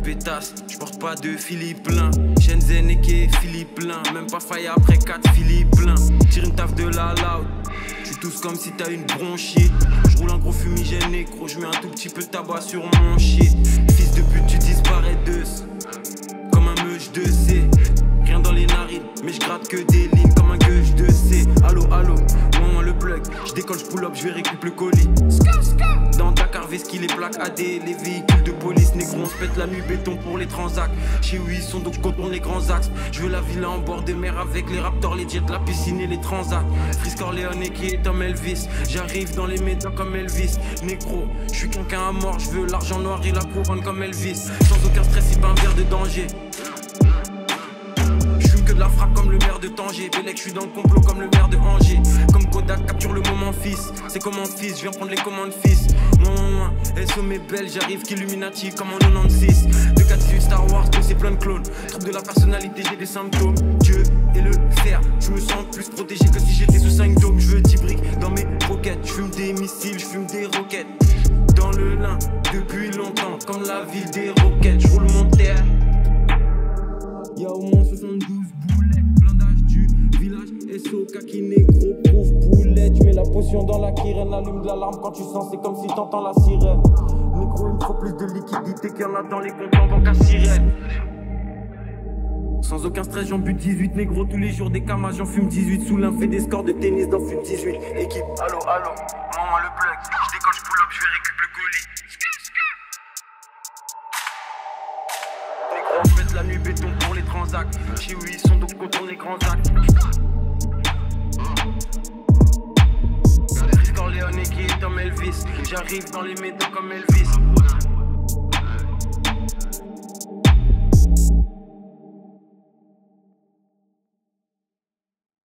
pétasse, je porte pas de Philippe Lin. Shenzhen et Philippe Lin, même pas faille après 4 Philippe Lin. Tire une taf de la loud, tu tousses comme si t'as une bronchite. Je roule un gros fumigène nécro, je mets un tout petit peu de tabac sur mon shit. Fils de pute, tu disparais d'eux, comme un meuge de C. Rien dans les narines, mais je gratte que des lignes comme un gueuche de C. Allo, allo, moi le plug, je décolle, je pull up, je vais récupérer le colis. Dans Dakar, Veski, les plaques AD, les véhicules de police, négro, on se pète la nuit, béton pour les transacts. Chez où ils sont, donc je contourne les grands axes. Je veux la villa en bord de mer avec les raptors, les jets, la piscine et les transacts. Frisk Orléanais qui est comme Elvis, j'arrive dans les médias comme Elvis. Négro, je suis quelqu'un à mort, je veux l'argent noir et la couronne comme Elvis. Sans aucun stress, c'est pas un verre de danger. Que de la frappe comme le maire de Tanger. Bélec, je suis dans le complot comme le maire de Angers. Comme Kodak, capture le moment fils. C'est comme un fils, je viens prendre les commandes fils. Moi, SO mes belles, j'arrive qu'Illuminati comme en 96. 2-4-8 Star Wars, tous c'est plein de clones. Trouble de la personnalité, j'ai des symptômes. Dieu et le fer, je me sens plus protégé que si j'étais sous 5 dômes. Je veux 10 briques dans mes roquettes. Je fume des missiles, je fume des roquettes. Dans le lin, depuis longtemps, comme la ville des roquettes. Je roule mon terre. Y'a au moins 72 boulettes, blindage du village, SO, kaki, négro, prouf, boulette. J'mets la potion dans la kirène, allume de l'alarme quand tu sens, c'est comme si t'entends la sirène. Négro, il me faut plus de liquidité qu'il y en a dans les comptes en banque à sirène. Sans aucun stress, j'en bute 18, négro, tous les jours des camas, j'en fume 18. Sous l'un, fait des scores de tennis dans fume 18. Équipe, allo, allo, moi le plug, je décolle, je pull up, je vais récupérer le colis. On fait la nuit béton pour les transacts. Chez où ils sont donc contourne les grands actes. Frisk Orléanais qui est comme Elvis. J'arrive dans les métaux comme Elvis.